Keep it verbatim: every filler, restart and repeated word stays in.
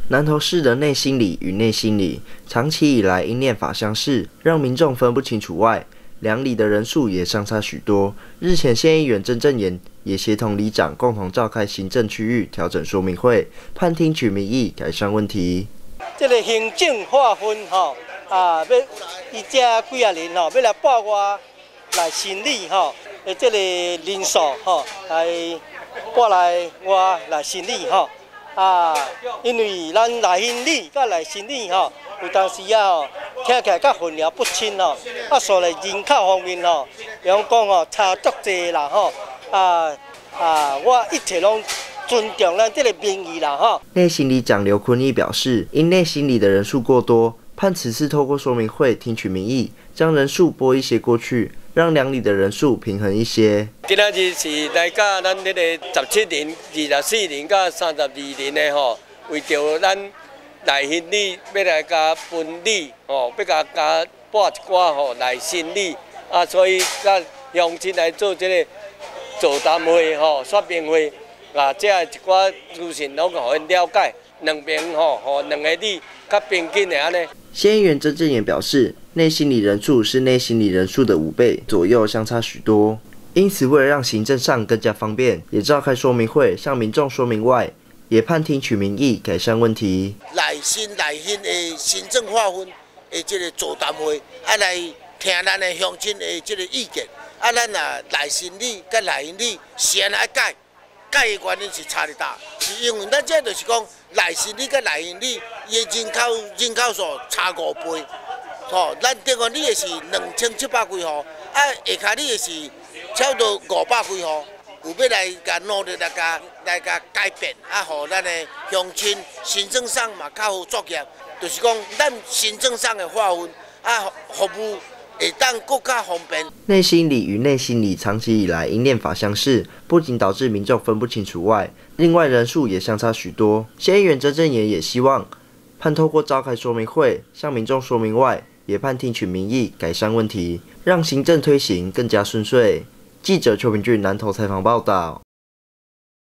南投市的内心里与内心里，长期以来因念法相似，让民众分不清楚外，两里的人数也相差许多。日前，县议员曾正言也协同里长共同召开行政区域调整说明会，盼听取民意，改善问题。 这个行政划分吼，啊，要伊这几啊人吼，要来报我来审理吼，诶，这个人数吼，来报来我来审理吼。啊，因为咱来审理甲来审理吼，有当时啊吼，听起来较混淆不清吼。啊，所以人口方面吼，比方讲吼，差足济啦吼。啊啊，我一切拢尊重咱这个民意啦吼。 内心里长刘坤义表示，因内心里的人数过多，盼此次透过说明会听取民意，将人数拨一些过去，让两里的人数平衡一些。 今仔日是来甲咱这个十七人、二十四人、甲三十二人的吼，为着咱来审理，要来甲分理吼，要甲甲拨一寡吼来审理啊，所以甲乡亲来做这个座谈会吼、说明会啊，这一寡资讯拢互因了解，两边吼，互两个里较平均的安尼。 县议员曾正言表示，内心里人数是内心里人数的五倍左右，相差许多。因此，为了让行政上更加方便，也召开说明会，向民众说明外，也盼听取民意，改善问题。 来新来新的行政划分的这个座谈会，啊来听咱的乡亲的这个意见，啊咱啊来审理甲来审理先来改，改的原因是差得大，是因为咱这就是讲来审理甲来审理，伊的人口人口数差五倍，吼，咱顶个里的是两千七百几户，啊下骹里的是差不多五百几户。有要来甲努力来甲来甲改变，啊，互咱的乡亲行政上嘛较好作业，就是讲咱行政上的划分啊，服务会当更加方便。 内心里与内心里长期以来因念法相似，不仅导致民众分不清楚外，另外人数也相差许多。县议员曾正言也希望盼透过召开说明会，向民众说明外，也盼听取民意，改善问题，让行政推行更加顺遂。记者邱平俊南投采访报道。